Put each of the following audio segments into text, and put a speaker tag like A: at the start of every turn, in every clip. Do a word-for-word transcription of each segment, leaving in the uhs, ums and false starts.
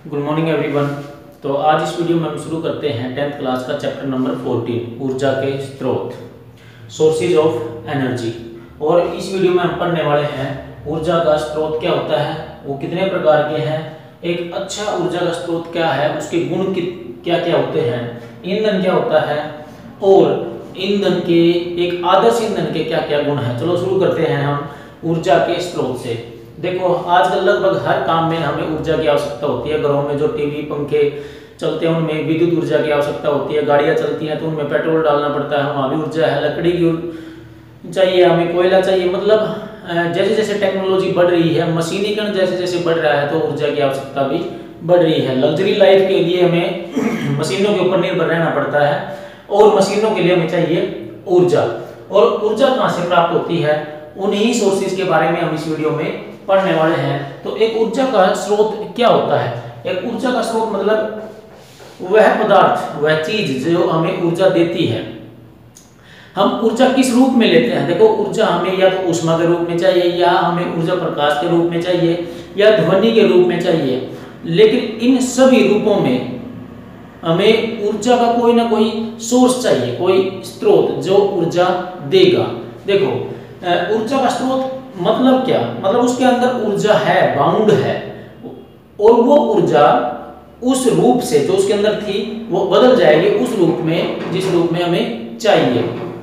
A: Good morning everyone. तो आज इस वीडियो में हम शुरू करते हैं टेंथ क्लास का चैप्टर नंबर फोर्टीन, ऊर्जा के स्रोत, सोर्सेज ऑफ एनर्जी। और इस वीडियो में हम पढ़ने वाले हैं ऊर्जा का स्रोत क्या होता है, वो कितने प्रकार के हैं, एक अच्छा ऊर्जा का स्रोत क्या है, उसके गुण क्या क्या होते हैं, ईंधन क्या होता है और ईंधन के एक आदर्श ईंधन के क्या क्या गुण हैं। चलो शुरू करते हैं हम ऊर्जा के स्रोत से। देखो आजकल लगभग हर काम में हमें ऊर्जा की आवश्यकता होती है। घरों में जो टीवी पंखे चलते हैं उनमें विद्युत ऊर्जा की आवश्यकता होती है, गाड़ियां चलती हैं तो उनमें पेट्रोल डालना पड़ता है, वहाँ भी ऊर्जा है, लकड़ी की चाहिए, हमें कोयला चाहिए। मतलब जैसे जैसे टेक्नोलॉजी बढ़ रही है, मशीनीकरण जैसे जैसे बढ़ रहा है तो ऊर्जा की आवश्यकता भी बढ़ रही है। लग्जरी लाइफ के लिए हमें मशीनों के ऊपर निर्भर रहना पड़ता है और मशीनों के लिए हमें चाहिए ऊर्जा। और ऊर्जा कहाँ से प्राप्त होती है, उन्हीं सोर्सेज के बारे में हम इस वीडियो में पढ़ने वाले हैं। तो एक ऊर्जा का स्रोत क्या होता है? एक ऊर्जा का स्रोत मतलब वह पदार्थ, वह चीज जो हमें ऊर्जा देती है। हम ऊर्जा किस रूप में लेते हैं? देखो ऊर्जा हमें या तो ऊष्मा के रूप में चाहिए, या हमें ऊर्जा प्रकाश के रूप में चाहिए, या ध्वनि के रूप में चाहिए। लेकिन इन सभी रूपों में हमें ऊर्जा का कोई ना कोई सोर्स चाहिए, कोई स्रोत जो ऊर्जा देगा। देखो ऊर्जा का स्रोत मतलब क्या, मतलब उसके अंदर ऊर्जा है, बाउंड है, और वो ऊर्जा उस रूप से जो उसके अंदर थी वो बदल जाएगी उस रूप में जिस रूप में हमें चाहिए।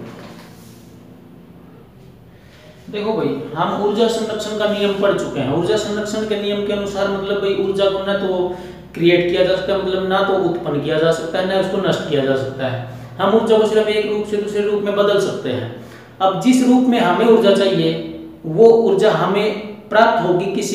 A: देखो भाई हम ऊर्जा संरक्षण का नियम पढ़ चुके हैं। ऊर्जा संरक्षण के नियम के अनुसार मतलब भाई ऊर्जा को ना तो क्रिएट किया जा सकता है, मतलब ना तो उत्पन्न किया जा सकता है, ना उसको नष्ट किया जा सकता है। हम ऊर्जा को सिर्फ एक रूप से दूसरे रूप में बदल सकते हैं। अब जिस रूप में हमें ऊर्जा चाहिए वो ऊर्जा हमें प्राप्त होगी किसी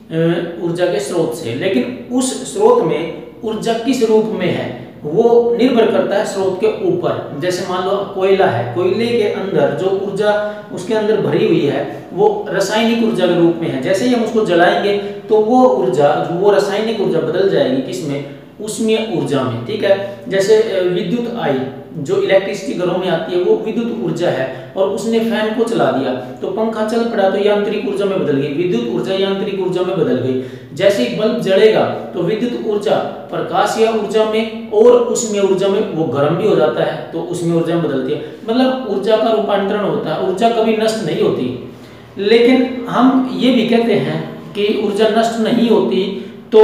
A: ऊर्जा के स्रोत से, लेकिन उस स्रोत में ऊर्जा किस रूप में है वो निर्भर करता है स्रोत के ऊपर। जैसे मान लो कोयला है, कोयले के अंदर जो ऊर्जा उसके अंदर भरी हुई है वो रासायनिक ऊर्जा के रूप में है। जैसे ही हम उसको जलाएंगे तो वो ऊर्जा, वो रासायनिक ऊर्जा बदल जाएगी किसमें, उसमें ऊर्जा में। ठीक है, जैसे विद्युत आई, जो इलेक्ट्रिसिटी घरों में आती है वो विद्युत ऊर्जा है, और उसने फैन को चला दिया तो पंखा चल पड़ा तो यांत्रिक ऊर्जा में बदल गई, विद्युत ऊर्जा यांत्रिक ऊर्जा में बदल गई। जैसे ही बल्ब जलेगा तो विद्युत ऊर्जा प्रकाशीय ऊर्जा में और उसमें ऊर्जा में वो गर्म भी हो जाता है तो उसमें ऊर्जा में बदलती है। मतलब ऊर्जा का रूपांतरण होता है, ऊर्जा कभी नष्ट नहीं होती। लेकिन हम ये भी कहते हैं कि ऊर्जा नष्ट नहीं होती, तो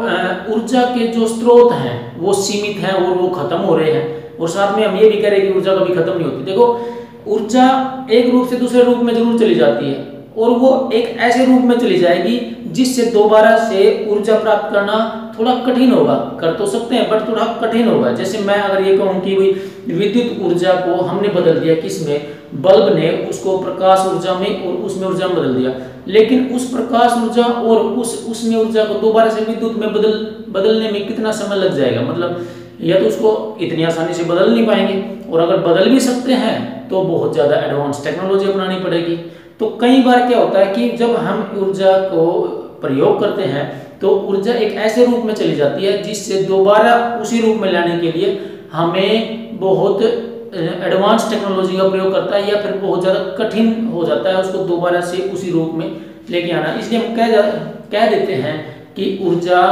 A: ऊर्जा के जो स्रोत हैं वो सीमित हैं और वो खत्म हो रहे हैं। और साथ में हम ये भी कह रहे हैं कि ऊर्जा कभी खत्म नहीं होती। देखो ऊर्जा एक रूप से दूसरे रूप में जरूर चली जाती है, और वो एक ऐसे रूप में चली जाएगी जिससे दोबारा से ऊर्जा प्राप्त करना थोड़ा कठिन होगा। कर तो सकते हैं बट थोड़ा कठिन होगा। जैसे मैं अगर ये कहूँ कि भाई विद्युत ऊर्जा को हमने बदल दिया किसमें, बल्ब ने उसको प्रकाश ऊर्जा में और उसमें ऊर्जा में बदल दिया, लेकिन उस प्रकाश ऊर्जा और उस उसमें ऊर्जा को दोबारा से विद्युत में बदल बदलने में कितना समय लग जाएगा। मतलब या तो उसको इतनी आसानी से बदल नहीं पाएंगे, और अगर बदल भी सकते हैं तो बहुत ज़्यादा एडवांस टेक्नोलॉजी अपनानी पड़ेगी। तो कई बार क्या होता है कि जब हम ऊर्जा को प्रयोग करते हैं तो ऊर्जा एक ऐसे रूप में चली जाती है जिससे दोबारा उसी रूप में लाने के लिए हमें बहुत एडवांस टेक्नोलॉजी का प्रयोग करता है, या फिर बहुत ज़्यादा कठिन हो जाता है उसको दोबारा से उसी रूप में लेके आना। इसलिए हम कह जा कह देते हैं कि ऊर्जा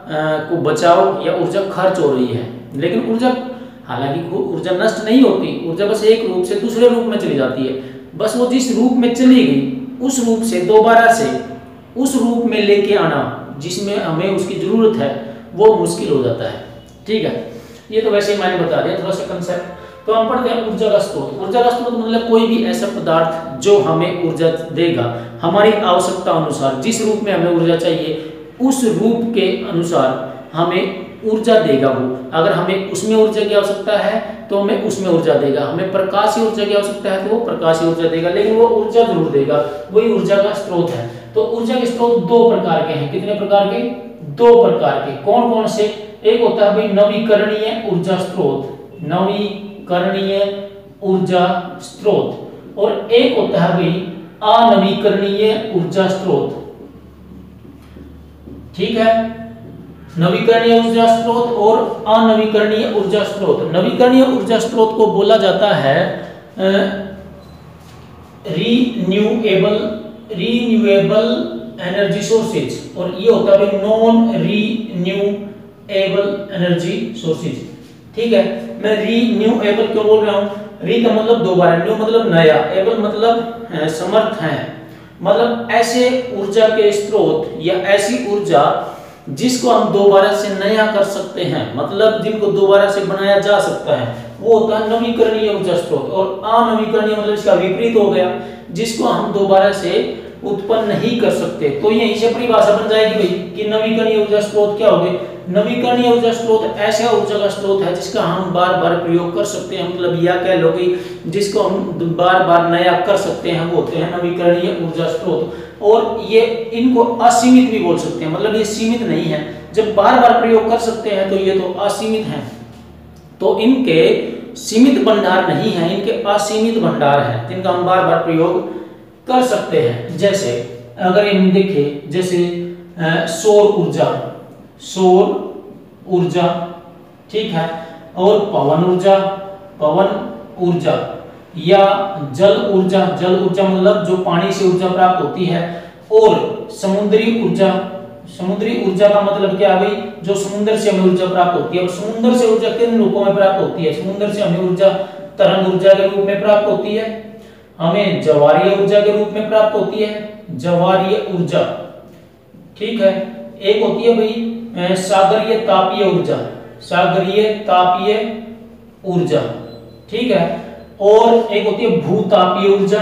A: को बचाओ या ऊर्जा खर्च हो रही है। लेकिन ऊर्जा, हालांकि ऊर्जा नष्ट नहीं होती, ऊर्जा बस एक रूप से दूसरे रूप में चली जाती है। बस वो जिस रूप में चली गई उस रूप से दोबारा से उस रूप में लेके आना जिसमें हमें उसकी जरूरत है वो मुश्किल हो जाता है। ठीक है, ये तो वैसे ही मैंने बता दिया थोड़ा सा कंसेप्ट। तो हम पढ़ते हैं ऊर्जा का स्रोत। ऊर्जा का स्रोत मतलब कोई भी ऐसा पदार्थ जो हमें ऊर्जा देगा हमारी आवश्यकता अनुसार, जिस रूप में हमें ऊर्जा चाहिए उस रूप के अनुसार हमें ऊर्जा देगा वो। अगर हमें उसमें ऊर्जा की आवश्यकता है तो हमें उसमें ऊर्जा देगा, हमें प्रकाशीय ऊर्जा की आवश्यकता है तो वो प्रकाशीय ऊर्जा देगा, लेकिन वो ऊर्जा जरूर देगा। वही ऊर्जा का स्रोत है। तो ऊर्जा के स्रोत दो प्रकार के हैं। कितने प्रकार के? दो प्रकार के। कौन कौन से? एक होता है भाई नवीकरणीय ऊर्जा स्रोत, नवीकरणीय ऊर्जा स्रोत, और एक होता है भाई अनवीकरणीय ऊर्जा स्रोत। ठीक है, नवीकरणीय ऊर्जा स्रोत और अनवीकरणीय ऊर्जा स्रोत। नवीकरणीय ऊर्जा स्रोत को बोला जाता है रीन्यूएबल रीन्यूएबल एनर्जी सोर्सेज, और ये होता है non renewable renewable energy sources. ठीक है, मैं रीन्यूएबल क्यों बोल रहा हूँ? री का मतलब दोबारा, न्यू मतलब नया, एबल मतलब समर्थ है, मतलब ऐसे ऊर्जा के स्रोत या ऐसी ऊर्जा जिसको हम दोबारा से नया कर सकते हैं, मतलब जिनको दोबारा से बनाया जा सकता है, वो होता है नवीकरणीय ऊर्जा स्रोत। और अनवीकरणीय मतलब इसका विपरीत हो गया, जिसको हम दोबारा से उत्पन्न नहीं कर सकते। तो यहीं से परिभाषा बन जाएगी भाई कि नवीकरणीय ऊर्जा स्रोत क्या होंगे? नवीकरणीय ऊर्जा स्रोत ऐसा ऊर्जा का स्रोत है जिसका हम बार बार प्रयोग कर सकते हैं, मतलब या कह लो कि जिसको हम बार बार नया कर सकते हैं, वो होते हैं नवीकरणीय ऊर्जा स्रोत। और ये इनको असीमित भी बोल सकते हैं, मतलब ये सीमित नहीं है, जब बार बार प्रयोग कर सकते हैं तो ये तो असीमित हैं। तो इनके सीमित भंडार नहीं है, इनके असीमित भंडार हैं जिनका हम बार बार प्रयोग कर सकते हैं। जैसे अगर हम देखें, जैसे सौर ऊर्जा, सौर ऊर्जा, ठीक है, और पवन ऊर्जा, पवन ऊर्जा, या जल ऊर्जा, जल ऊर्जा मतलब जो पानी से ऊर्जा प्राप्त होती है, और समुद्री ऊर्जा, समुद्री ऊर्जा का मतलब क्या है भाई? जो समुद्र से हमें ऊर्जा प्राप्त होती है। और समुद्र से ऊर्जा किन रूपों में प्राप्त होती है? समुद्र से हमें ऊर्जा तरंग ऊर्जा के रूप में प्राप्त होती है, हमें ज्वारीय ऊर्जा के रूप में प्राप्त होती है, ज्वारीय ऊर्जा, ठीक है। एक होती है भाई सागरीय तापीय ऊर्जा, सागरीय तापीय ऊर्जा, ठीक है। और एक होती है भूतापीय ऊर्जा,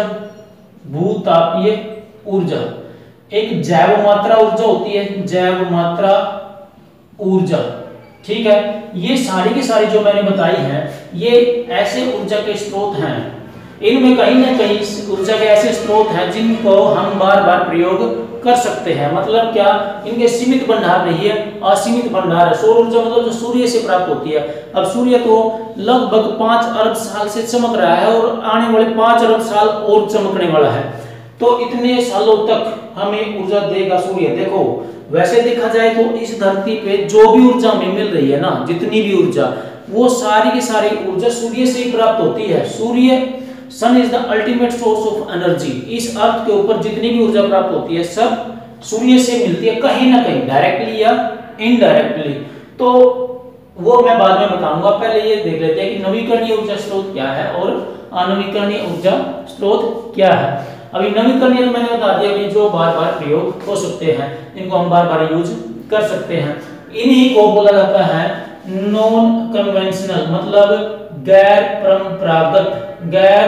A: भूतापीय ऊर्जा। एक जैव मात्रा ऊर्जा होती है, जैव मात्रा ऊर्जा, ठीक है। ये सारी की सारी जो मैंने बताई हैं, ये ऐसे ऊर्जा के स्रोत हैं, इनमें कहीं ना कहीं ऊर्जा के ऐसे स्रोत हैं जिनको हम बार बार प्रयोग कर सकते हैं। मतलब क्या? इनके सीमित भंडार नहीं है, असीमित भंडार है। सौर ऊर्जा मतलब जो सूर्य से प्राप्त होती है। अब सूर्य तो लगभग पांच अरब साल से चमक रहा है और आने वाले पांच अरब साल और चमकने वाला है, तो इतने सालों तक हमें ऊर्जा देगा सूर्य। देखो वैसे देखा जाए तो इस धरती पे जो भी ऊर्जा हमें मिल रही है ना, जितनी भी ऊर्जा, वो सारी की सारी ऊर्जा सूर्य से ही प्राप्त होती है। सूर्य, sun is the ultimate source of energy. इस अर्थ के ऊपर जितनी भी ऊर्जा प्राप्त होती है सब सूर्य से मिलती है, कहीं ना कहीं डायरेक्टली या इनडायरेक्टली। तो वो मैं बाद में बताऊंगा, पहले ये देख लेते हैं कि नवीकरणीय ऊर्जा स्रोत क्या है और अनवीकरणीय ऊर्जा स्रोत क्या है। अभी नवीकरणीय मैंने बता दिया कि जो बार बार प्रयोग हो सकते हैं, इनको हम बार बार यूज कर सकते हैं। इन्हीं को बोला जाता है नॉन कन्वेंशनल, मतलब गैर परंपरागत, गैर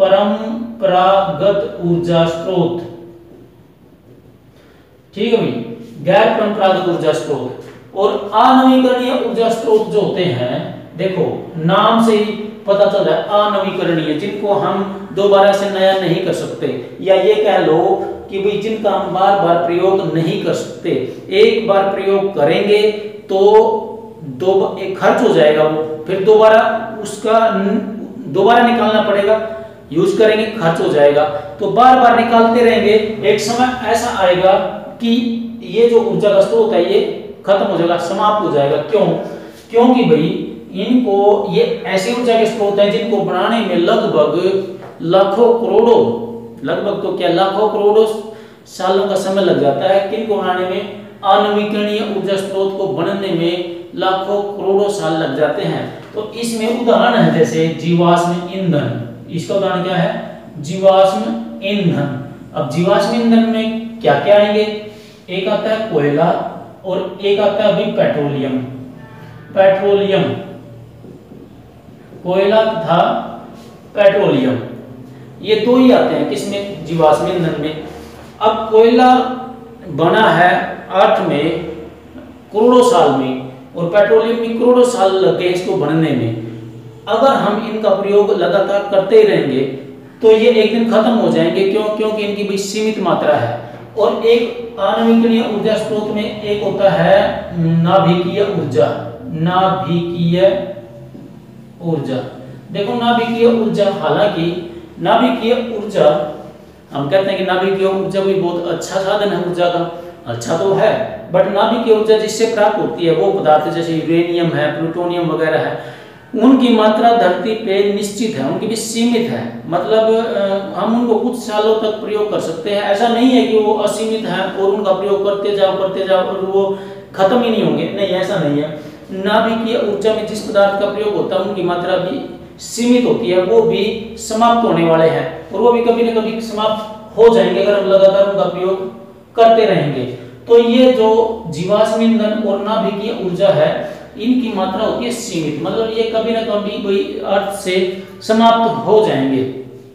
A: परंपरागत ऊर्जा स्रोत, ठीक है भाई, गैर परंपरागत ऊर्जा स्रोत। और अनवीकरणीय ऊर्जा स्रोत जो होते हैं, देखो नाम से ही पता चल रहा है अनवीकरणीय, जिनको हम दोबारा से नया नहीं कर सकते, या ये कह लो कि भाई जिनका हम बार बार प्रयोग नहीं कर सकते। एक बार प्रयोग करेंगे तो दो एक खर्च हो जाएगा, वो फिर दोबारा उसका दोबारा निकालना पड़ेगा, यूज करेंगे खर्च हो जाएगा, तो बार बार निकालते रहेंगे, एक समय ऐसा आएगा कि ये जो ऊर्जा का स्रोत है ये खत्म हो जाएगा, समाप्त हो जाएगा। क्यों? क्योंकि भाई इनको, ये ऐसे ऊर्जा के स्रोत हैं जिनको बनाने में लगभग लाखों करोड़ों, लगभग तो क्या लाखों करोड़ों सालों का समय लग जाता है। किनको बनाने में? अनवीकरणीय ऊर्जा स्रोत को बनने में लाखों करोड़ों साल लग जाते हैं। तो इसमें उदाहरण है जैसे जीवाश्म ईंधन, इसका उदाहरण क्या है? जीवाश्म ईंधन। अब जीवाश्म ईंधन में क्या क्या आएंगे? एक आता है कोयला और एक आता है अभी पेट्रोलियम, पेट्रोलियम, कोयला तथा पेट्रोलियम, ये दो ही आते हैं किसमें? जीवाश्म ईंधन में। अब कोयला बना है अर्थ में करोड़ों साल में और पेट्रोलियम में करोड़ों साल लगे इसको बनने में। अगर हम इनका प्रयोग लगातार करते ही रहेंगे तो ये एक दिन खत्म हो जाएंगे। क्यों? क्योंकि इनकी भी सीमित मात्रा है। और एक अनवीकरणीय ऊर्जा स्रोत में एक होता है नाभिकीय ऊर्जा, नाभिकीय ऊर्जा। देखो नाभिकीय ऊर्जा, हालांकि नाभिकीय ऊर्जा हम कहते हैं कि नाभिकीय ऊर्जा भी बहुत अच्छा साधन है ऊर्जा का, अच्छा तो है, बट नाभिकीय ऊर्जा जिससे प्राप्त होती है वो पदार्थ जैसे यूरेनियम है, प्लूटोनियम वगैरह है, उनकी मात्रा धरती पे निश्चित है, उनकी भी सीमित है। मतलब हम उनको कुछ सालों तक प्रयोग कर सकते हैं, ऐसा नहीं है कि वो असीमित है और उनका प्रयोग करते जाओ करते जाओ और वो खत्म ही नहीं होंगे, नहीं ऐसा नहीं है। नाभिकीय ऊर्जा में जिस पदार्थ का प्रयोग होता है उनकी मात्रा भी सीमित होती है, वो भी समाप्त होने वाले हैं और वो भी कभी ना कभी समाप्त हो जाएंगे अगर हम लगातार उनका प्रयोग करते रहेंगे। तो ये जो जीवाश्म ईंधन और नाभिकीय ऊर्जा है इनकी मात्रा होती है सीमित, मतलब ये कभी ना कभी कोई अर्थ से समाप्त हो जाएंगे।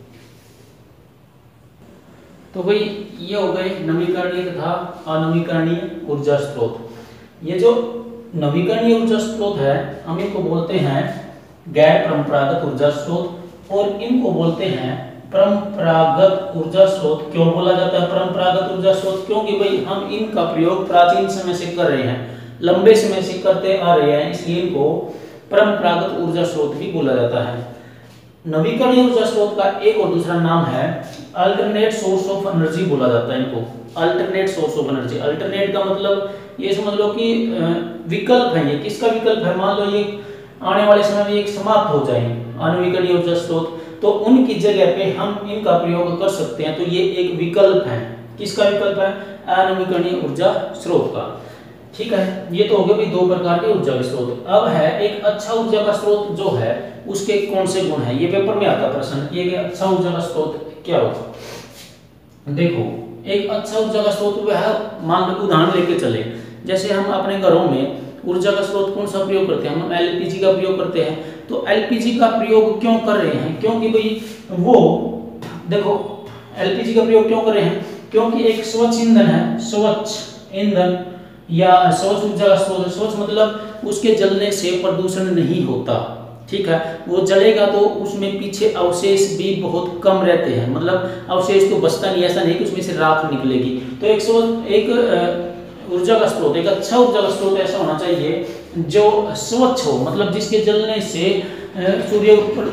A: तो भाई ये हो गए नवीकरणीय तथा अनवीकरणीय ऊर्जा स्रोत। ये जो नवीकरणीय ऊर्जा स्रोत है हम इनको बोलते हैं गैर परंपरागत ऊर्जा स्रोत और इनको बोलते हैं परंपरागत ऊर्जा स्रोत। क्यों बोला जाता है परंपरागत ऊर्जा स्रोत? क्योंकि भाई हम इनका प्रयोग प्राचीन समय से कर रहे हैं, लंबे समय से करते आ रहे हैं, इसलिए इनको परंपरागत ऊर्जा स्रोत भी बोला जाता है। नवीकरणीय ऊर्जा स्रोत का एक और दूसरा नाम है अल्टरनेट सोर्स ऑफ एनर्जी बोला जाता है इनको, alternate source of energy. Alternate का मतलब ये समझ लो कि विकल्प है, ये किसका विकल्प है? मान लो ये आने वाले समय में एक समाप्त हो जाएंगे अनवीकरणीय ऊर्जा स्रोत, तो उनकी जगह पे हम इनका प्रयोग कर सकते हैं। तो ये एक विकल्प है, किसका विकल्प है? अनवीकरणीय ऊर्जा स्रोत का। ठीक है, ये तो हो गए भाई दो प्रकार के ऊर्जा के स्रोत। अब है एक अच्छा ऊर्जा का स्रोत जो है उसके कौन से गुण है, ये पेपर में आता प्रश्न, ये अच्छा ऊर्जा का स्रोत क्या होगा? देखो एक अच्छा ऊर्जा का स्रोत वह है, मान लो उदाहरण लेके चले, जैसे हम अपने घरों में ऊर्जा का स्रोत कौन सा प्रयोग करते हैं? हम एलपीजी का प्रयोग करते हैं। तो एलपीजी का प्रयोग क्यों कर रहे हैं? क्योंकि भाई वो देखो एलपीजी का प्रयोग क्यों कर रहे हैं? क्योंकि एक स्वच्छ ईंधन है, स्वच्छ ईंधन या स्वच्छ ऊर्जा का स्रोत। स्वच्छ मतलब उसके जलने से प्रदूषण नहीं होता, ठीक है, वो जलेगा तो उसमें पीछे अवशेष भी बहुत कम रहते हैं, मतलब अवशेष तो बचता नहीं, ऐसा नहीं कि उसमें से राख निकलेगी। तो एक स्वच्छ एक ऊर्जा का स्रोत, एक अच्छा ऊर्जा का स्रोत ऐसा होना चाहिए जो स्वच्छ हो, मतलब जिसके जलने से सूर्य ऊपर।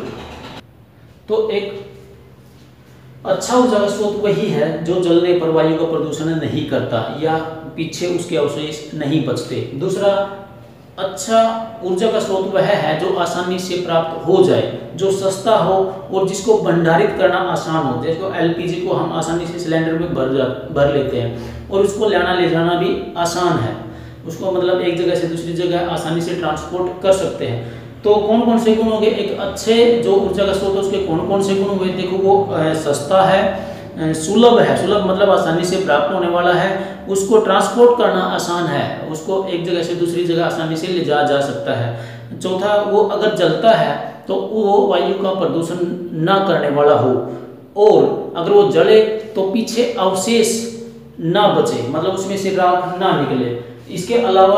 A: तो एक अच्छा ऊर्जा का स्रोत वही है जो जलने पर वायु का प्रदूषण नहीं करता या पीछे उसके अवशेष नहीं बचते। दूसरा अच्छा ऊर्जा का स्रोत वह है जो आसानी से प्राप्त हो जाए, जो सस्ता हो और जिसको भंडारित करना आसान हो। जैसे एलपीजी को हम आसानी से सिलेंडर में भर भर लेते हैं और उसको लाना ले जाना भी आसान है, उसको मतलब एक जगह से दूसरी जगह आसानी से ट्रांसपोर्ट कर सकते हैं। तो कौन कौन से गुण हो गए? एक अच्छे जो ऊर्जा का स्रोत है उसके कौन कौन से गुण हुए? देखो वो सस्ता है, सुलभ है, सुलभ मतलब आसानी से प्राप्त होने वाला है, उसको ट्रांसपोर्ट करना आसान है, उसको एक जगह से दूसरी जगह आसानी से ले जा जा सकता है। चौथा वो अगर जलता है तो वो वायु का प्रदूषण ना करने वाला हो, और अगर वो जले तो पीछे अवशेष ना बचे, मतलब उसमें से राख ना निकले। इसके अलावा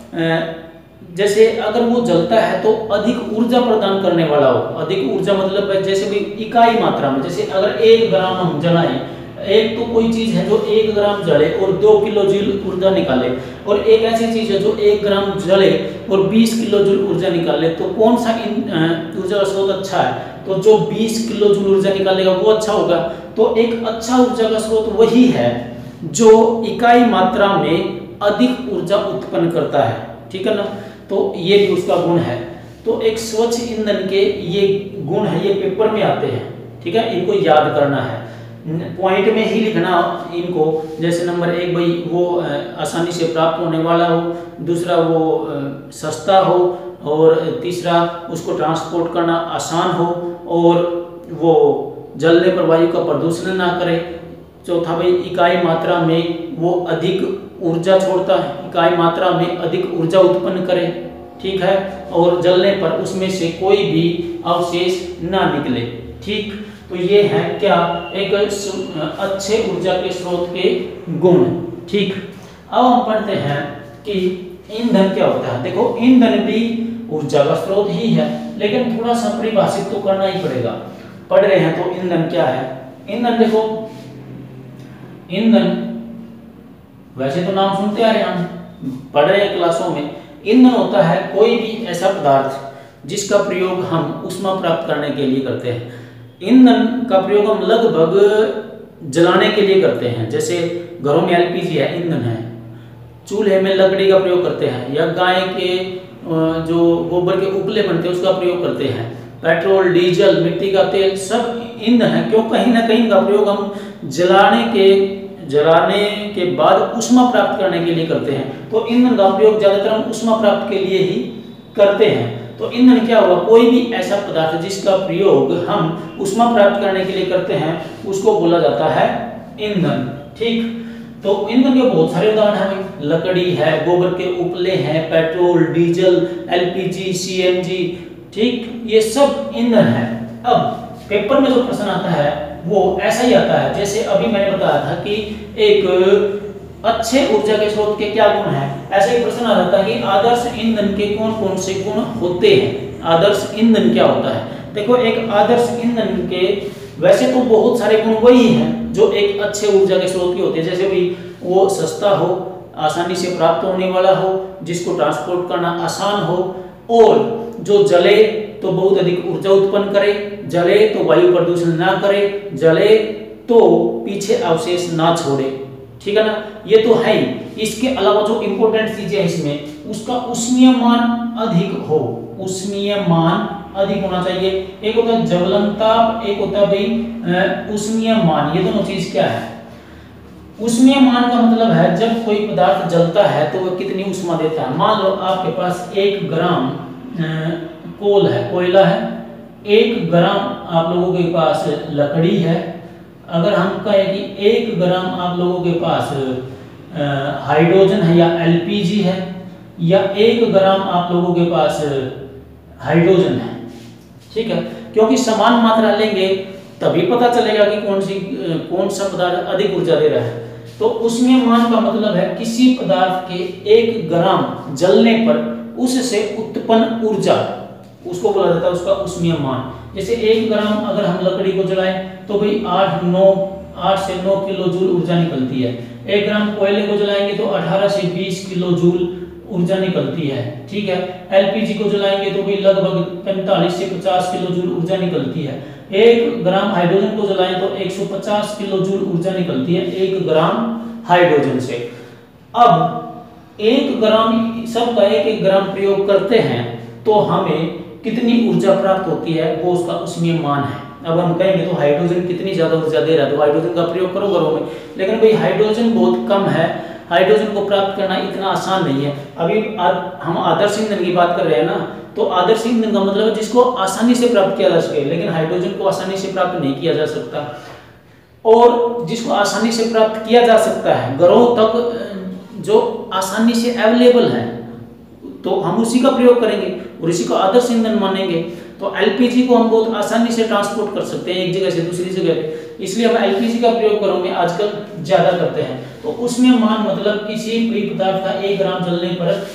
A: जैसे अगर वो जलता है तो अधिक ऊर्जा प्रदान करने वाला हो। अधिक ऊर्जा मतलब जैसे भी इकाई मात्रा में, जैसे अगर एक ग्राम हम जलाएं, एक तो कोई चीज है जो एक ग्राम जले और दो किलो जूल ऊर्जा निकाले, और एक ऐसी चीज है जो एक ग्राम जले और बीस किलो जूल ऊर्जा निकाले, तो कौन सा ऊर्जा का स्रोत अच्छा है? तो जो बीस किलो जूल ऊर्जा निकालेगा वो अच्छा होगा। तो एक अच्छा ऊर्जा का स्रोत वही है जो इकाई मात्रा में अधिक ऊर्जा उत्पन्न करता है, ठीक है ना। तो ये भी उसका गुण है। तो एक स्वच्छ ईंधन के ये गुण है, ये पेपर में आते हैं, ठीक है, इनको याद करना है, पॉइंट में ही लिखना इनको। जैसे नंबर एक भाई वो आसानी से प्राप्त होने वाला हो, दूसरा वो सस्ता हो, और तीसरा उसको ट्रांसपोर्ट करना आसान हो, और वो जलने पर वायु का प्रदूषण ना करे। चौथा भाई इकाई मात्रा में वो अधिक ऊर्जा छोड़ता है, इकाई मात्रा में अधिक ऊर्जा उत्पन्न करे, ठीक है, और जलने पर उसमें से कोई भी अवशेष ना निकले, ठीक। तो ये है क्या? एक अच्छे ऊर्जा के स्रोत के गुण, ठीक। अब हम पढ़ते हैं कि ईंधन क्या होता है। देखो ईंधन भी ऊर्जा का स्रोत ही है, लेकिन थोड़ा सा परिभाषित तो करना ही पड़ेगा। पढ़ रहे हैं तो ईंधन क्या है? ईंधन देखो, ईंधन वैसे तो नाम सुनते आ रहे हैं, हम पढ़ रहे हैं क्लासों में। ईंधन होता है कोई भी ऐसा पदार्थ जिसका प्रयोग हम ऊष्मा प्राप्त करने के लिए करते हैं। ईंधन का प्रयोग हम लगभग जलाने के लिए करते हैं, जैसे घरों में एलपीजी है, ईंधन है। चूल्हे में लकड़ी का प्रयोग करते हैं, या गाय के जो गोबर के उपले बनते हैं उसका प्रयोग करते हैं। पेट्रोल, डीजल, मिट्टी का तेल सब ईंधन है। क्यों? कहीं ना कहीं का प्रयोग हम जलाने के जलाने के बाद ऊष्मा प्राप्त करने के लिए करते हैं। तो ईंधन का प्रयोग ज्यादातर हम ऊष्मा प्राप्त के लिए ही करते हैं। तो ईंधन क्या हुआ, कोई भी ऐसा पदार्थ जिसका प्रयोग हम ऊष्मा प्राप्त करने के लिए करते हैं उसको बोला जाता है ईंधन। ठीक, तो ईंधन के बहुत सारे उदाहरण हैं, लकड़ी है, गोबर के उपले हैं, पेट्रोल, डीजल, एलपीजी, सीएनजी, ठीक, ये सब ईंधन है। अब पेपर में जो प्रश्न आता है वो ऐसा ही आता है, जैसे अभी मैंने बताया था कि एक अच्छे ऊर्जा के स्रोत के क्या गुण हैं, ऐसे ही प्रश्न आ जाता है कि आदर्श ईंधन के कौन कौन से गुण होते हैं। आदर्श ईंधन क्या होता है? देखो, एक आदर्श ईंधन के वैसे तो बहुत सारे गुण वही हैं जो एक अच्छे ऊर्जा के स्रोत के होते हैं, जैसे भी वो सस्ता हो, आसानी से प्राप्त होने वाला हो, जिसको ट्रांसपोर्ट करना आसान हो, और जो जले तो बहुत अधिक ऊर्जा उत्पन्न करे, जले तो वायु प्रदूषण ना करे, जले तो पीछे अवशेष ना छोड़े। ठीक है ना, ये तो है ही। इसके अलावा जो इंपॉर्टेंट चीजें हैं इसमें, उसका ऊष्मीय मान अधिक हो, ऊष्मीय मान अधिक होना चाहिए। एक होता है ज्वलन ताप, एक होता है भाई ऊष्मीय मान। ये दोनों चीज क्या है? ऊष्मीय मान का मतलब है जब कोई पदार्थ जलता है तो वह कितनी ऊष्मा देता है। मान लो आपके पास एक ग्राम कोल है, कोयला है, एक ग्राम आप लोगों के पास लकड़ी है। अगर हम कहें कि एक ग्राम आप लोगों के पास हाइड्रोजन है या एलपीजी है, या एक ग्राम आप लोगों के पास हाइड्रोजन है, ठीक है, क्योंकि समान मात्रा लेंगे तभी पता चलेगा कि कौन सी कौन सा पदार्थ अधिक ऊर्जा दे रहा है। तो उसमें मान का मतलब है किसी पदार्थ के एक ग्राम जलने पर उससे उत्पन्न ऊर्जा, उसको बोला जाता है उसका ऊष्मीय मान। जैसे एक ग्राम अगर हम लकड़ी को जलाएं तो भाई आठ नौ आठ से नौ किलो जूल ऊर्जा निकलती है। एक ग्राम कोयले को जलाएंगे तो अठारह से बीस किलो जूल ऊर्जा निकलती है। ठीक है, एलपीजी को जलाएंगे तो भी लगभग पैंतालीस से पचास किलो जूल ऊर्जा निकलती है। एक ग्राम हाइड्रोजन को जलाएं तो एक सौ पचास किलो जूल ऊर्जा निकलती है एक ग्राम हाइड्रोजन से। अब एक ग्राम सब का एक एक ग्राम प्रयोग करते हैं तो हमें कितनी ऊर्जा प्राप्त होती है वो उसका ऊष्मीय मान है। अब हम कहेंगे तो हाइड्रोजन कितनी ज्यादा ऊर्जा दे रहा है, तो हाइड्रोजन का प्रयोग करो घरों में, लेकिन भाई हाइड्रोजन बहुत कम है, हाइड्रोजन को प्राप्त करना इतना आसान नहीं है। अभी आ, हम आदर्श ईंधन की बात कर रहे हैं ना, तो आदर्श ईंधन का मतलब है जिसको आसानी से प्राप्त किया जा सके, लेकिन हाइड्रोजन को आसानी से प्राप्त नहीं किया जा सकता। और जिसको आसानी से प्राप्त किया जा सकता है, घरों तक जो आसानी से अवेलेबल है, तो हम उसी का प्रयोग करेंगे और इसी को आदर्श ईंधन मानेंगे। तो एलपीजी को हम बहुत आसानी से ट्रांसपोर्ट कर सकते हैं एक जगह से दूसरी जगह पे, इसलिए हम एलपीजी का प्रयोग करोगे आजकल ज्यादा करते हैं। तो उसमें मान मतलब किसी भी पदार्थ का एक ग्राम जलने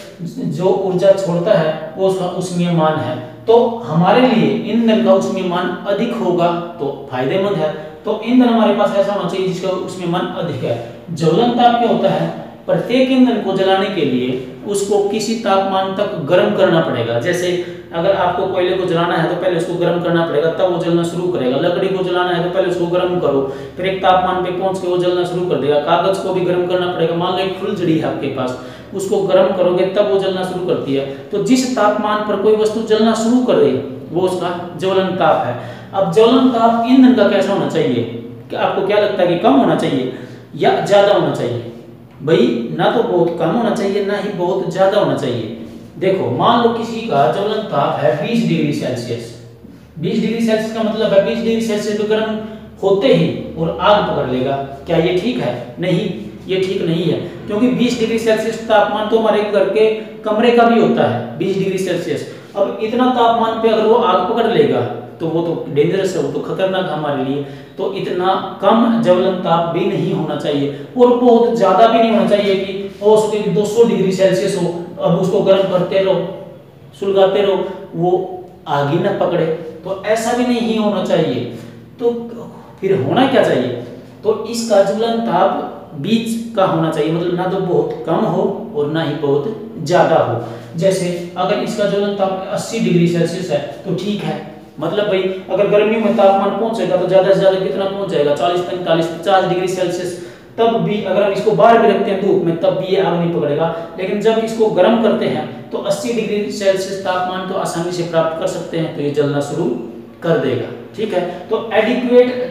A: पर जो ऊर्जा छोड़ता है वो उसका ऊष्मीय मान है। तो हमारे लिए ईंधन का ऊष्मीय मान अधिक होगा तो फायदेमंद है। तो ईंधन हमारे पास ऐसा होना चाहिए जिसका ऊष्मीय मान अधिक है। ज्वलन ताप क्या होता है? प्रत्येक ईंधन को जलाने के लिए उसको किसी तापमान तक गर्म करना पड़ेगा। जैसे अगर आपको कोयले को जलाना है तो पहले उसको गर्म करना पड़ेगा, तब वो जलना शुरू करेगा। लकड़ी को जलाना है तो पहले उसको गर्म करो, फिर एक तापमान पे पहुंच के वो जलना शुरू कर देगा। कागज को भी गर्म करना पड़ेगा। मान लो एक फुलझड़ी है आपके पास, उसको गर्म करोगे तब वो जलना शुरू करती है। तो जिस तापमान पर कोई वस्तु जलना शुरू कर दे वो उसका ज्वलन ताप है। अब ज्वलन ताप ईंधन का कैसा होना चाहिए? क्या आपको क्या लगता है कि कम होना चाहिए या ज्यादा होना चाहिए? भाई ना तो बहुत कम होना चाहिए ना ही बहुत ज्यादा होना चाहिए। देखो, मान लो किसी का ज्वलन ताप है बीस डिग्री सेल्सियस। बीस डिग्री सेल्सियस का मतलब है बीस डिग्री सेल्सियस पे गर्म होते ही और आग पकड़ लेगा। क्या ये ठीक है? नहीं, ये ठीक नहीं है, क्योंकि बीस डिग्री सेल्सियस तापमान तो हमारे घर के कमरे का भी होता है बीस डिग्री सेल्सियस। अब इतना तापमान पे अगर वो आग पकड़ लेगा तो वो तो डेंजरस है, वो तो खतरनाक है हमारे लिए। तो इतना कम ज्वलन ताप भी नहीं होना चाहिए और बहुत ज्यादा भी नहीं होना चाहिए कि उसके दो सौ डिग्री सेल्सियस हो, अब उसको गर्म करते रहो, सुलगाते रहो, वो आग ही ना पकड़े। तो ऐसा भी नहीं होना चाहिए। तो फिर होना क्या चाहिए? तो इसका ज्वलन ताप बीच का होना चाहिए, मतलब ना तो बहुत कम हो और ना ही बहुत ज्यादा हो। जैसे अगर इसका ज्वलन ताप अस्सी डिग्री सेल्सियस है तो ठीक है, मतलब भाई अगर गर्मियों में तापमान पहुंचेगा तो ज्यादा से ज्यादा कितना पहुंच जाएगा? चालीस पैंतालीस पचास डिग्री सेल्सियस। तब भी अगर हम इसको बाहर भी रखते हैं धूप में तब भी ये आग नहीं पकड़ेगा। लेकिन जब इसको गर्म करते हैं तो अस्सी डिग्री सेल्सियस तापमान तो आसानी से प्राप्त कर सकते हैं, तो ये जलना शुरू कर देगा। ठीक है, तो एडिक्वेट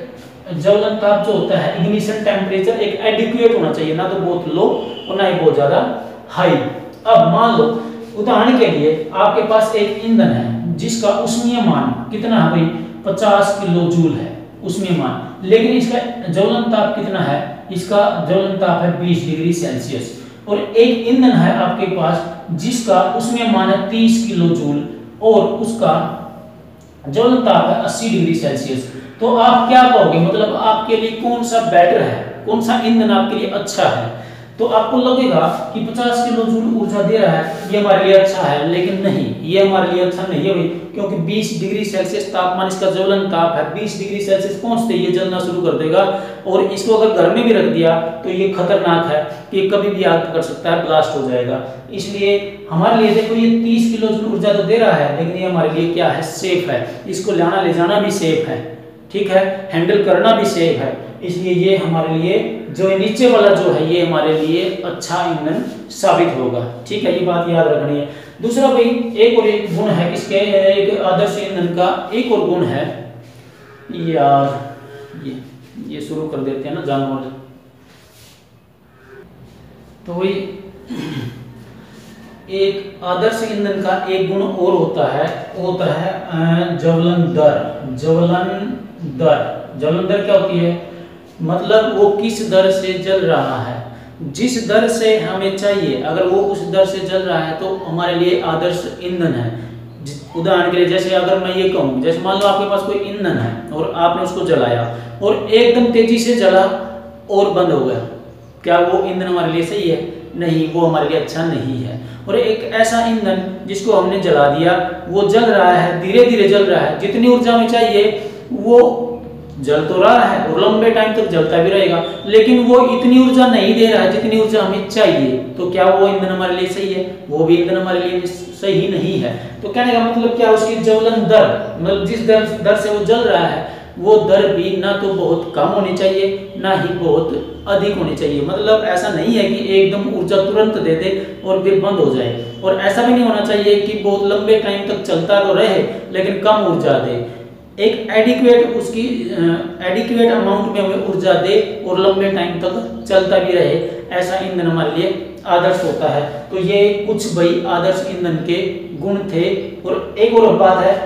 A: ज्वलन ताप जो होता है, इग्निशन टेम्परेचर एक एडिक्वेट होना चाहिए, ना तो बहुत लो और ना ही बहुत ज्यादा हाई। अब मान लो उदाहरण के लिए आपके पास एक ईंधन है जिसका उष्मीय मान कितना है भाई, पचास किलो जूल है उष्मीय मान, लेकिन इसका ज्वलन ताप कितना है, इसका ज्वलन ताप है बीस डिग्री सेल्सियस। और एक ईंधन है आपके पास जिसका उष्मीय मान है तीस किलो जूल और उसका ज्वलन ताप है अस्सी डिग्री सेल्सियस। तो आप क्या कहोगे, मतलब आपके लिए कौन सा बेटर है, कौन सा ईंधन आपके लिए अच्छा है? तो आपको लगेगा कि पचास किलो जूल ऊर्जा दे रहा है ये हमारे लिए अच्छा है, लेकिन नहीं, ये हमारे लिए अच्छा नहीं है भाई, क्योंकि बीस डिग्री सेल्सियस तापमान इसका ज्वलन ताप है, बीस डिग्री सेल्सियस पहुंचते ही ये जलना शुरू कर देगा। और इसको अगर घर में भी रख दिया तो ये खतरनाक है कि कभी भी आग पकड़ सकता है, ब्लास्ट हो जाएगा। इसलिए हमारे लिए देखो ये तीस किलो जूल ऊर्जा तो दे रहा है, लेकिन ये हमारे लिए क्या है, सेफ है, इसको लाना ले जाना भी सेफ है, ठीक है, हैंडल करना भी सेफ है। इसलिए ये हमारे लिए जो नीचे वाला जो है ये हमारे लिए अच्छा ईंधन साबित होगा, ठीक है, ये बात याद रखनी है। दूसरा भाई एक और एक गुण है किसके, एक आदर्श ईंधन का एक और गुण है यार, ये ये शुरू कर देते हैं ना जानवर। तो वही एक आदर्श ईंधन का एक गुण और होता है, वो होता है ज्वलन दर। ज्वलन दर, ज्वलन दर क्या होती है, मतलब वो किस दर से जल रहा है, जिस दर से हमें चाहिए, अगर वो उस दर से जल रहा है तो हमारे लिए आदर्श ईंधन है। उदाहरण के लिए जैसे अगर मैं ये कहूँ, जैसे मान लो आपके पास कोई ईंधन है और आपने उसको जलाया और एकदम तेजी से जला और बंद हो गया, क्या वो ईंधन हमारे लिए सही है? नहीं, वो हमारे लिए अच्छा नहीं है। और एक ऐसा ईंधन जिसको हमने जला दिया, वो जल रहा है, धीरे धीरे जल रहा है, जितनी ऊर्जा हमें चाहिए वो जल तो रहा है और लंबे टाइम तक जलता भी रहेगा, लेकिन वो इतनी ऊर्जा नहीं दे रहा है जितनी ऊर्जा हमें चाहिए, तो क्या वो ईंधन हमारे लिए सही है? वो भी ईंधन हमारे लिए सही नहीं है। तो कहने का मतलब क्या, उसकी ज्वलन दर, मतलब जिस दर दर से वो जल रहा है वो दर भी ना तो बहुत कम होनी चाहिए ना ही बहुत अधिक होनी चाहिए। मतलब ऐसा नहीं है कि एकदम ऊर्जा तुरंत दे दे और फिर बंद हो जाए, और ऐसा भी नहीं होना चाहिए कि बहुत लंबे टाइम तक चलता तो रहे लेकिन कम ऊर्जा दे। एक एडिक्वेट उसकी एडिक्वेट अमाउंट में हमें ऊर्जा दे और लंबे टाइम तक चलता भी रहे, ऐसा ईंधन हमारे लिए आदर्श होता है। तो ये कुछ भाई आदर्श ईंधन के गुण थे। और एक और बात है,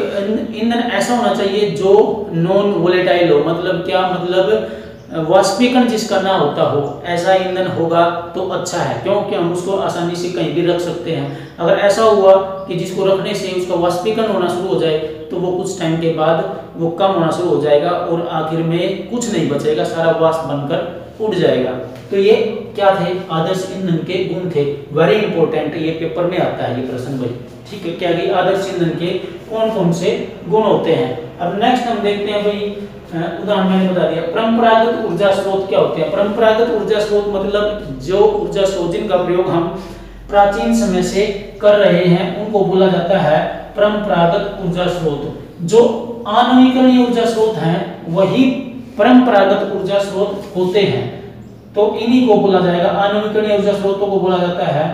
A: एक ईंधन ऐसा होना चाहिए जो नॉन वोलेटाइल हो, मतलब क्या, मतलब वाष्पीकरण जिसका ना होता हो, ऐसा ईंधन होगा तो अच्छा है, क्योंकि हम उसको आसानी से कहीं भी रख सकते हैं। अगर ऐसा हुआ कि जिसको रखने से उसका वाष्पीकरण होना शुरू हो जाए तो वो कुछ टाइम के बाद वो कम होना शुरू हो जाएगा और आखिर में कुछ नहीं बचेगा, सारा वाष्प बनकर उड़ जाएगा। तो ये क्या थे, आदर्श ईंधन के गुण थे। वेरी इंपॉर्टेंट, ये पेपर में आता है ये प्रश्न भाई, ठीक है, क्या कि आदर्श ईंधन के कौन कौन से गुण होते हैं। अब नेक्स्ट हम देखते हैं भाई, उदाहरण मैंने बता दिया, परंपरागत ऊर्जा स्रोत क्या होते हैं। परंपरागत ऊर्जा स्रोत मतलब जो ऊर्जा स्रोत जिनका प्रयोग हम प्राचीन समय से कर रहे हैं उनको बोला जाता है परंपरागत ऊर्जा स्रोत। जो अनवीकरणीय ऊर्जा स्रोत हैं वही परंपरागत ऊर्जा स्रोत होते हैं, तो इन्हीं को बोला जाएगा, अनवीकरणीय ऊर्जा स्रोतों को बोला जाता है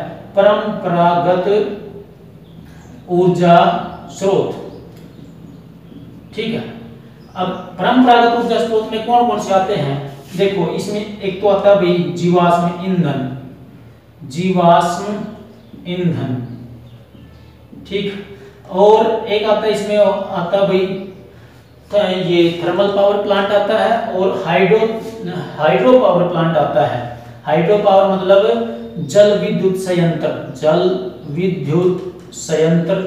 A: परंपरागत ऊर्जा स्रोत, ठीक है। अब परंपरागत ऊर्जा स्रोत में कौन कौन से आते हैं, देखो इसमें एक तो आता है भाई जीवाश्म ईंधन, जीवाश्म ईंधन, ठीक, और एक आता है इसमें आता भाई ये थर्मल पावर प्लांट आता है और हाइड्रो हाइड्रो पावर प्लांट आता है। हाइड्रो पावर मतलब जल विद्युत संयंत्र, जल विद्युत संयंत्र।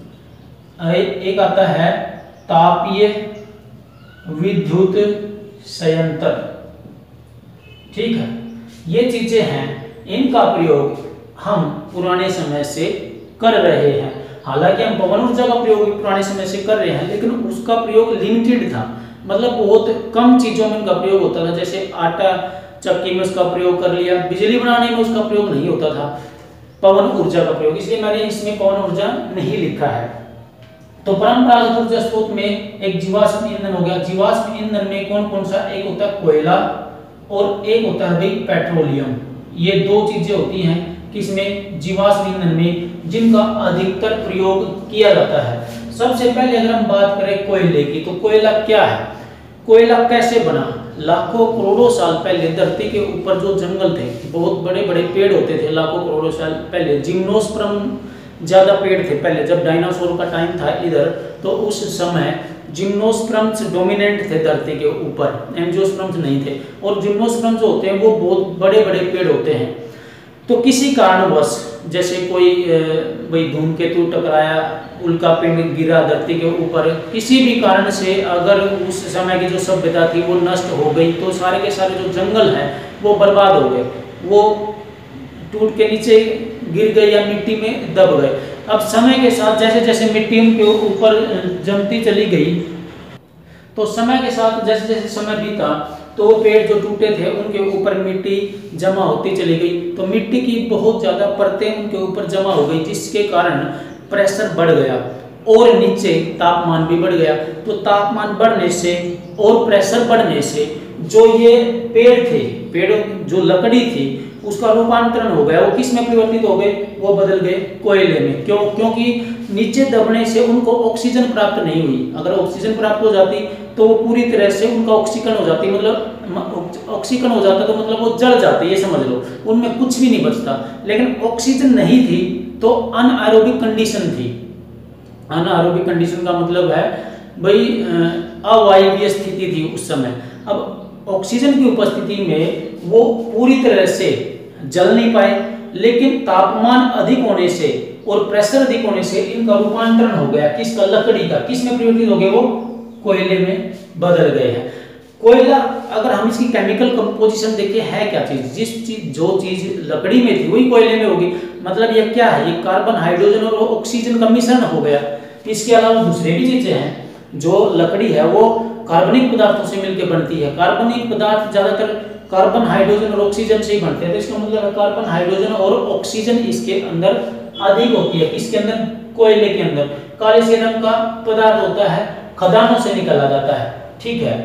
A: एक आता है तापीय विद्युत संयंत्र, ठीक है। ये चीजें हैं, इनका प्रयोग हम पुराने समय से कर रहे हैं। हालांकि हम पवन ऊर्जा का प्रयोग भी पुराने समय से कर रहे हैं, लेकिन उसका प्रयोग लिमिटेड था, मतलब बहुत कम चीजों में उनका प्रयोग होता था। जैसे आटा चक्की में उसका प्रयोग कर लिया, बिजली बनाने में उसका प्रयोग नहीं होता था पवन ऊर्जा का प्रयोग, इसलिए मैंने इसमें पवन ऊर्जा नहीं लिखा है। तो परंपरागत ऊर्जा स्रोत में एक जीवाश्म ईंधन हो गया। जीवाश्म ईंधन में कौन कौन सा, एक होता है कोयला और एक होता है भाई पेट्रोलियम। ये दो चीजें होती हैं किसमें, जीवाश्म ईंधन में, जिनका अधिकतर प्रयोग किया जाता है। सबसे पहले अगर हम बात करें कोयले की, तो कोयला क्या है, कोयला कैसे बना? लाखों करोड़ों साल पहले धरती के ऊपर जो जंगल थे, बहुत बड़े बड़े पेड़ होते थे लाखों करोड़ों साल पहले, जिम्नोस्पर्म ज़्यादा पेड़ थे पहले, जब डायनासोर का टाइम था इधर, तो उस समय जिम्नोस्पर्म्स डोमिनेंट थे धरती के ऊपर, एंजियोस्पर्म्स नहीं थे। और जिम्नोस्पर्म्स जो होते हैं वो बहुत बड़े बड़े पेड़ होते हैं। तो किसी कारणवश, जैसे कोई भाई धूमकेतु टकराया, उल्का पिंड गिरा धरती के ऊपर, किसी भी कारण से अगर उस समय की जो सभ्यता थी वो नष्ट हो गई, तो सारे के सारे जो जंगल हैं वो बर्बाद हो गए, वो टूट के नीचे गिर गए या मिट्टी में दब गए। अब समय के साथ जैसे जैसे मिट्टी उनके ऊपर जमती चली गई, तो समय के साथ जैसे जैसे समय बीता, तो वो पेड़ जो टूटे थे उनके ऊपर मिट्टी जमा होती चली गई, तो मिट्टी की बहुत ज़्यादा परतें उनके ऊपर जमा हो गई, जिसके कारण प्रेशर बढ़ गया और नीचे तापमान भी बढ़ गया। तो तापमान बढ़ने से और प्रेशर बढ़ने से जो ये पेड़ थे, पेड़ जो लकड़ी थी, उसका रूपांतरण हो गया। वो किस में परिवर्तित हो गए? वो बदल गए कोयले में। क्यों? क्योंकि नीचे दबने से उनको ऑक्सीजन प्राप्त नहीं हुई। अगर ऑक्सीजन प्राप्त हो जाती तो वो पूरी तरह से उनका ऑक्सीकरण हो जाती, मतलब ऑक्सीकरण हो जाता तो मतलब वो जल जाते, ये समझ लो, उनमें कुछ भी नहीं बचता। लेकिन ऑक्सीजन नहीं थी तो अनएरोबिक कंडीशन थी। अनएरोबिक कंडीशन का मतलब है भाई अवायवीय स्थिति थी उस समय। अब ऑक्सीजन की उपस्थिति में वो पूरी तरह से जल नहीं पाए, लेकिन तापमान अधिक होने से और प्रेशर अधिक होने से इनका रूपांतरण हो गया। किसका? लकड़ी का। किस में परिवर्तित हो गए? वो कोयले में बदल गए हैं। कोयला, अगर हम इसकी केमिकल कंपोजिशन देखें, है क्या चीज? जिस चीज जो चीज लकड़ी में थी वही कोयले में होगी। मतलब ये क्या है? ये कार्बन, हाइड्रोजन और ऑक्सीजन का मिश्रण हो गया। इसके अलावा दूसरे भी चीजें हैं। जो लकड़ी है वो कार्बनिक पदार्थों से मिलकर बनती है। कार्बनिक पदार्थ ज्यादातर कार्बन, हाइड्रोजन और ऑक्सीजन से ही बनते हैं। तो इसका मतलब है कार्बन, हाइड्रोजन और ऑक्सीजन इसके अंदर अधिक होती है। किसके अंदर? कोयले के अंदर। काले से रंग का पदार्थ होता है, खदानों से निकाला जाता है। ठीक है।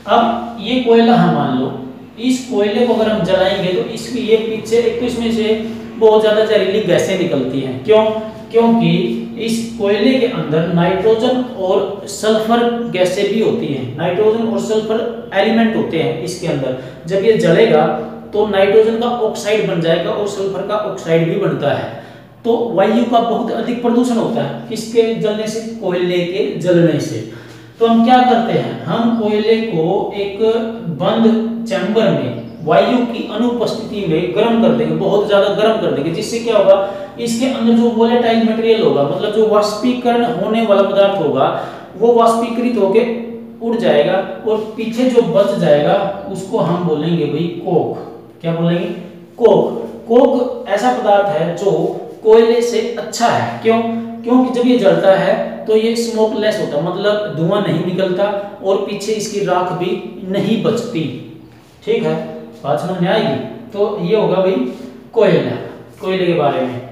A: अब ये कोयला हम मान लो, इस कोयले को अगर हम जलाएंगे तो इसकी ये पीछे एक तो इसमें से बहुत ज्यादा जहरीली गैसें निकलती हैं। क्यों? क्योंकि इस कोयले के अंदर नाइट्रोजन और सल्फर गैसें भी होती हैं। नाइट्रोजन और सल्फर एलिमेंट होते हैं इसके अंदर। जब ये जलेगा तो नाइट्रोजन का ऑक्साइड बन जाएगा और सल्फर का ऑक्साइड भी बनता है। तो वायु का बहुत अधिक प्रदूषण होता है। किसके जलने से? कोयले के जलने से। तो हम क्या करते हैं? हम कोयले को एक बंद चैम्बर में वायु की अनुपस्थिति में गर्म कर देंगे, बहुत ज्यादा गर्म कर देंगे, जिससे क्या होगा? इसके अंदर जो वोलेटाइल मटेरियल होगा, मतलब जो वाष्पीकरण होने वाला पदार्थ होगा, वो वाष्पीकृत होके उड़ जाएगा और पीछे जो बच जाएगा उसको हम बोलेंगे भाई कोक। क्या बोलेंगे? कोक। कोक ऐसा पदार्थ है जो कोयले से अच्छा है। क्यों? क्योंकि जब ये जलता है तो ये स्मोकलेस होता है, मतलब धुआं नहीं निकलता और पीछे इसकी राख भी नहीं बचती। ठीक है, बात समझ में आएगी? तो ये होगा भाई कोयला, कोयले के बारे में।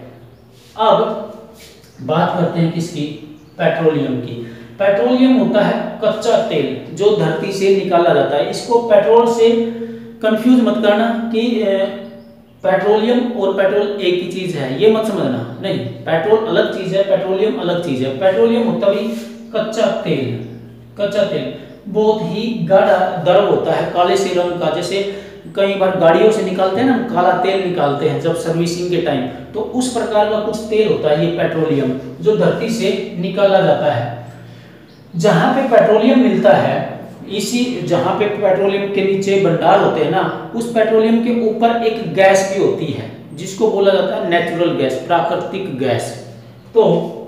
A: अब बात करते हैं किसकी? पेट्रोलियम की। पेट्रोलियम होता है कच्चा तेल जो धरती से निकाला जाता है। इसको पेट्रोल से कंफ्यूज मत करना कि पेट्रोलियम और पेट्रोल एक ही चीज है, ये मत समझना। नहीं, पेट्रोल अलग चीज है, पेट्रोलियम अलग चीज है। पेट्रोलियम होता भी कच्चा तेल। कच्चा तेल बहुत ही गाढ़ा द्रव होता है, काले से रंग का। जैसे कई बार गाड़ियों से निकालते हैं ना, काला तेल निकालते हैं जब सर्विसिंग के टाइम, तो उस प्रकार का कुछ तेल होता है ये पेट्रोलियम, जो धरती से निकाला जाता है। जहां पे पेट्रोलियम मिलता है, इसी जहां पे पेट्रोलियम के नीचे भंडार होते हैं ना, उस पेट्रोलियम के ऊपर एक गैस भी होती है जिसको बोला जाता है नेचुरल गैस, प्राकृतिक गैस। तो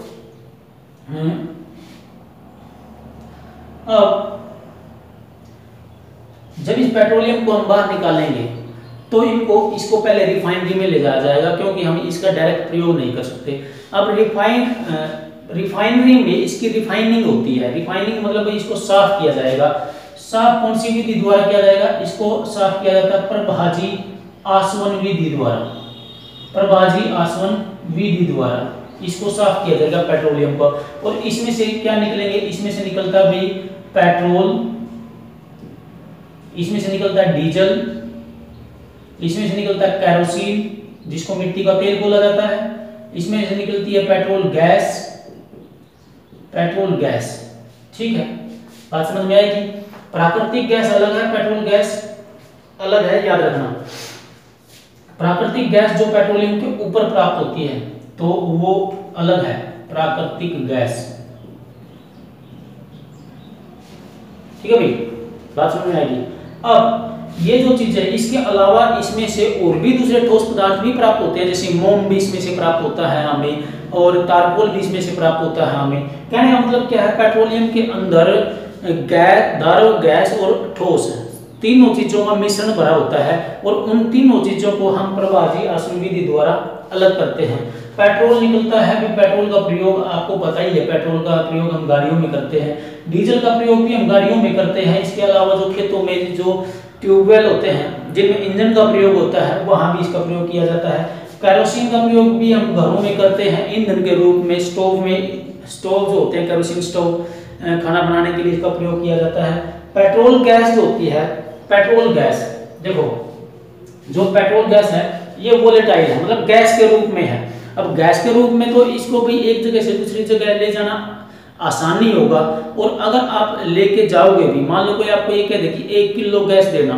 A: अब जब इस पेट्रोलियम को हम बाहर निकालेंगे तो इनको इसको पहले रिफाइनरी में ले जाया जाएगा, क्योंकि हम इसका डायरेक्ट प्रयोग नहीं कर सकते। अब रिफाइन रिफाइनरी में इसकी रिफाइनिंग होती है। रिफाइनिंग मतलब इसको साफ किया जाएगा। साफ कौन सी विधि द्वारा किया जाएगा? इसको साफ किया जाता है प्रभाजी आसवन विधि द्वारा। प्रभाजी आसवन विधि द्वारा इसको साफ किया जाएगा पेट्रोलियम को। और इसमें से क्या निकलेंगे? इसमें से निकलता भी पेट्रोल, इसमें से निकलता है डीजल, इसमें से निकलता है कैरोसिन जिसको मिट्टी का तेल बोला जाता है, इसमें से निकलती है पेट्रोल गैस, पेट्रोल गैस। ठीक है, बात समझ में आएगी? प्राकृतिक गैस अलग है, पेट्रोल गैस अलग है, याद रखना। प्राकृतिक गैस जो पेट्रोलियम के ऊपर प्राप्त होती है तो वो अलग है, प्राकृतिक गैस। ठीक है भाई, बात समझ में आएगी। अब ये जो चीज है, इसके अलावा इसमें से और भी दूसरे ठोस पदार्थ भी प्राप्त होते हैं, जैसे मोम भी इसमें से प्राप्त होता है हमें, और तारकोल भी इसमें से प्राप्त होता है हमें। कहने का मतलब क्या है, पेट्रोलियम के अंदर गैस, द्रव, गैस और ठोस तीनों चीजों का मिश्रण भरा होता है, और उन तीनों चीजों को हम प्रभाजी आसवन विधि द्वारा अलग करते हैं। पेट्रोल निकलता है, भी पेट्रोल का प्रयोग आपको पता ही है, पेट्रोल का प्रयोग हम गाड़ियों में करते हैं, डीजल का प्रयोग भी हम गाड़ियों में करते हैं। इसके अलावा जो खेतों में जो ट्यूबवेल होते हैं जिनमें इंजन का प्रयोग होता है, वहां भी इसका प्रयोग किया जाता है। केरोसिन का प्रयोग भी हम घरों में करते हैं ईंधन के रूप में, स्टोव में, स्टोव जो होते हैं केरोसिन स्टोव, खाना बनाने के लिए इसका प्रयोग किया जाता है। पेट्रोल गैस जो होती है, पेट्रोल गैस देखो, जो पेट्रोल गैस है ये वोलेटाइल है, मतलब गैस के रूप में है। अब गैस के रूप में तो इसको भी एक जगह से दूसरी जगह ले जाना आसान नहीं होगा, और अगर आप लेके जाओगे भी, मान लो कोई आपको ये कह दे कि एक किलो गैस देना,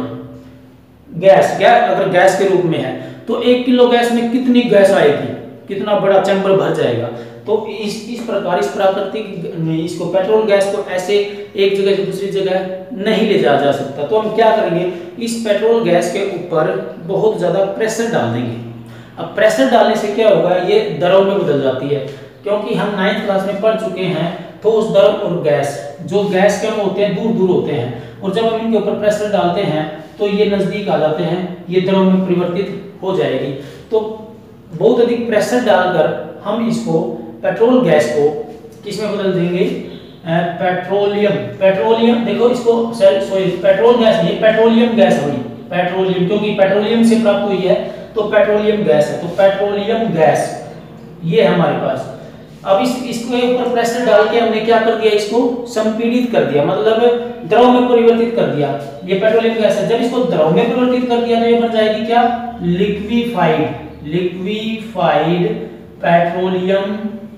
A: गैस गैस अगर गैस के रूप में है तो एक किलो गैस में कितनी गैस आएगी, कितना बड़ा चैम्बर भर जाएगा। तो इस इस प्रकार इस प्राकृतिक इसको पेट्रोल गैस को ऐसे एक जगह से दूसरी जगह नहीं ले जाया जा सकता। तो हम क्या करेंगे, इस पेट्रोल गैस के ऊपर बहुत ज्यादा प्रेशर डाल देंगे। अब प्रेशर डालने से क्या होगा, ये द्रव में बदल जाती है, क्योंकि हम नाइन्थ क्लास में पढ़ चुके हैं ठोस, द्रव और गैस। जो गैस के अणु होते हैं दूर दूर होते हैं, और जब हम इनके ऊपर प्रेशर डालते हैं तो ये नजदीक आ जाते हैं, ये द्रव में परिवर्तित हो जाएगी। तो बहुत अधिक प्रेशर डालकर हम इसको पेट्रोल गैस को किसमें बदल देंगे, पेट्रोलियम। पेट्रोलियम देखो इसको, सॉरी पेट्रोल गैस नहीं, पेट्रोलियम गैस हुई, पेट्रोलियम, क्योंकि पेट्रोलियम से प्राप्त हुई है तो पेट्रोलियम गैस है, तो पेट्रोलियम गैस ये है हमारे पास। अब इस इसके ऊपर प्रेशर डाल के हमने क्या कर दिया, इसको संपीड़ित कर दिया, मतलब द्रव में परिवर्तित कर दिया। ये पेट्रोलियम गैस है, जब इसको द्रव में परिवर्तित कर दिया तो ये बन जाएगी क्या, लिक्विफाइड, लिक्विफाइड पेट्रोलियम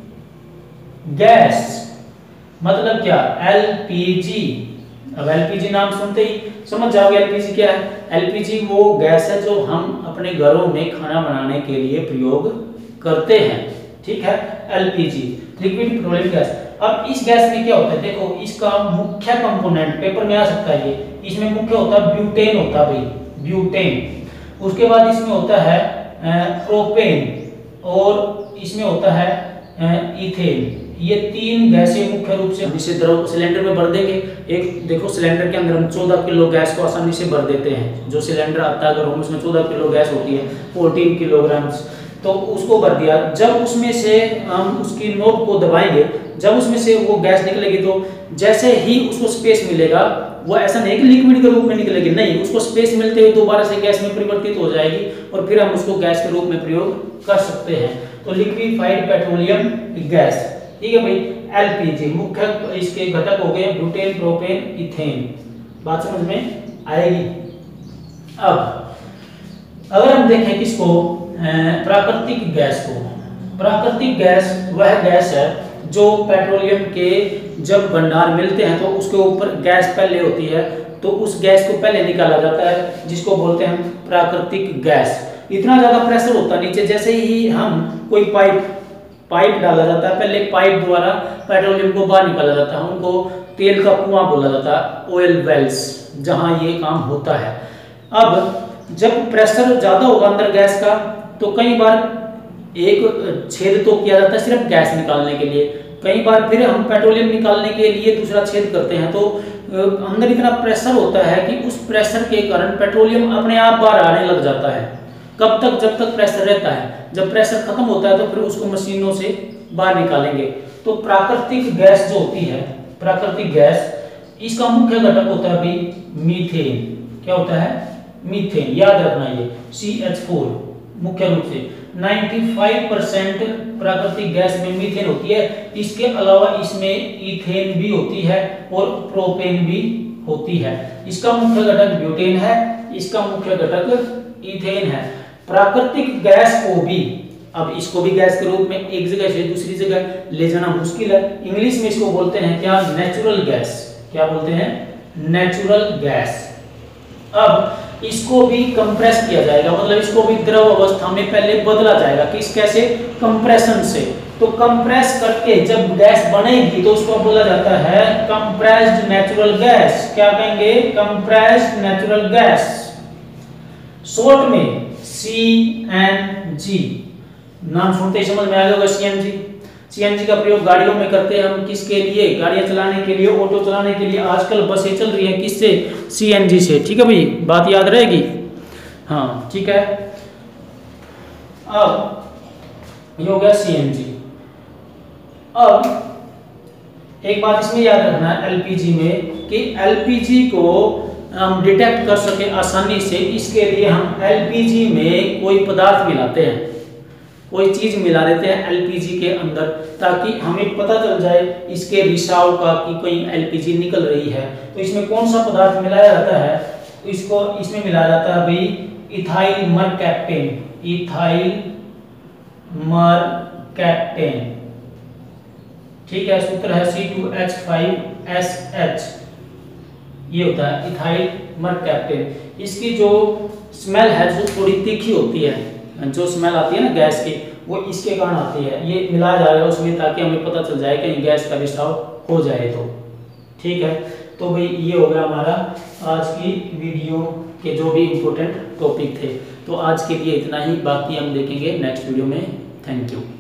A: गैस। मतलब क्या, एलपीजी। अब एलपीजी नाम सुनते ही समझ जाओगे एलपीजी क्या है। एलपीजी वो गैस है जो हम अपने घरों में खाना बनाने के लिए प्रयोग करते हैं, ठीक है, एलपीजी, लिक्विड पेट्रोलियम गैस। अब इस गैस में क्या होता है, देखो इसका मुख्य कंपोनेंट पेपर में आ सकता है, ये इसमें मुख्य होता है ब्यूटेन होता है भाई, ब्यूटेन। उसके बाद इसमें होता है प्रोपेन, और इसमें होता है इथेन। ये तीन गैसें मुख्य रूप से इसे द्रव सिलेंडर में भर देंगे। एक देखो सिलेंडर के अंदर हम चौदह किलो गैस को आसानी से भर देते हैं, जो सिलेंडर आता है अगर हम उसमें चौदह किलो गैस होती है, चौदह किलोग्राम, तो उसको भर दिया। जब उसमें से हम उसकी नोब को दबाएंगे, जब उसमें से वो गैस निकलेगी तो जैसे ही उसको स्पेस मिलेगा, वो ऐसा नहीं कि लिक्विड के रूप में निकलेगी, नहीं, उसको स्पेस मिलते हुए दोबारा से गैस में परिवर्तित हो जाएगी, और फिर हम उसको गैस के रूप में प्रयोग कर सकते हैं। तो लिक्विफाइड पेट्रोलियम गैस, ठीक है भाई। एलपीजी मुख्य इसके घटक हो गए ब्यूटेन, प्रोपेन, इथेन। बात समझ में आएगी। अब अगर हम देखें किसको, प्राकृतिक गैस को, प्राकृतिक गैस वह गैस है जो पेट्रोलियम के जब भंडार मिलते हैं तो उसके ऊपर गैस पहले होती है, तो उस गैस को पहले निकाला जाता है, जिसको बोलते हैं प्राकृतिक गैस। इतना ज्यादा प्रेशर होता है नीचे, जैसे ही हम कोई पाइप पाइप डाला जाता है, पहले पाइप द्वारा पेट्रोलियम को बाहर निकाला जाता है, उनको तेल का कुआं बोला जाता है, ऑयल वेल्स, जहां ये काम होता है। अब जब प्रेशर ज्यादा होगा अंदर गैस का, तो कई बार एक छेद तो किया जाता है सिर्फ गैस निकालने के लिए, कई बार फिर हम पेट्रोलियम निकालने के लिए दूसरा छेद करते हैं। तो अंदर इतना प्रेशर होता है कि उस प्रेशर के कारण पेट्रोलियम अपने आप बाहर आने लग जाता है। कब तक, जब तक प्रेशर रहता है, जब प्रेशर खत्म होता है तो फिर उसको मशीनों से बाहर निकालेंगे। तो प्राकृतिक गैस जो होती है, प्राकृतिक गैस, इसका मुख्य घटक होता है अभी मीथेन। क्या होता है, मीथेन, याद रखना ये सी एच फोर मुख्य रूप से पचानवे परसेंट प्राकृतिक गैस में मीथेन होती है। इसके अलावा इसमें इथेन भी होती है और प्रोपेन भी होती है। इसका मुख्य घटक ब्यूटेन है, इसका मुख्य घटक इथेन है। प्राकृतिक गैस को भी, अब इसको भी गैस के रूप में एक जगह से दूसरी जगह ले जाना मुश्किल है। इंग्लिश में इसको बोलते हैं क्या, नेचुरल गैस। क्या बोलते हैं, नेचुरल गैस। अब इसको भी कंप्रेस किया जाएगा, मतलब इसको भी द्रव अवस्था में पहले बदला जाएगा। किस कैसे? कंप्रेशन से। तो कंप्रेस करके जब गैस बनेगी तो उसको बोला जाता है कंप्रेस्ड नेचुरल गैस। क्या कहेंगे? कंप्रेस्ड नेचुरल गैस, शॉर्ट में सी एन जी। नाम सुनते ही समझ में आ जाएगा सीएनजी। सीएनजी का प्रयोग गाड़ियों में करते हैं हम। किसके लिए? गाड़ियां चलाने के लिए, ऑटो चलाने के लिए। आजकल बसें चल रही हैं किससे? सीएनजी से। ठीक है भाई, बात याद रहेगी। हाँ ठीक है। अब ये हो गया सीएनजी। अब एक बात इसमें याद रखना है एलपीजी में कि एलपीजी को हम डिटेक्ट कर सके आसानी से, इसके लिए हम एलपीजी में कोई पदार्थ मिलाते हैं, कोई चीज मिला देते हैं एलपीजी के अंदर, ताकि हमें पता चल जाए इसके रिसाव का कि कोई एलपीजी निकल रही है। तो इसमें कौन सा पदार्थ मिलाया जाता है? इसको इसमें मिलाया जाता है भाई इथाइल मरकैप्टेन। इथाइल मरकैप्टेन, ठीक है। सूत्र है C two H five S H, ये होता है इथाइल मरकैप्टेन। इसकी जो स्मेल है जो थोड़ी तीखी होती है, जो स्मेल आती है ना गैस की, वो इसके कारण आती है। ये मिलाया जाएगा उसमें ताकि हमें पता चल जाए कि गैस का रिसाव हो जाए तो। ठीक है, तो भाई ये हो गया हमारा आज की वीडियो के जो भी इम्पोर्टेंट टॉपिक थे। तो आज के लिए इतना ही, बाकी हम देखेंगे नेक्स्ट वीडियो में। Thank you.